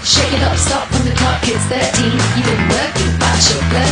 Shake it up, stop from the clock, it's 13. You've been working past your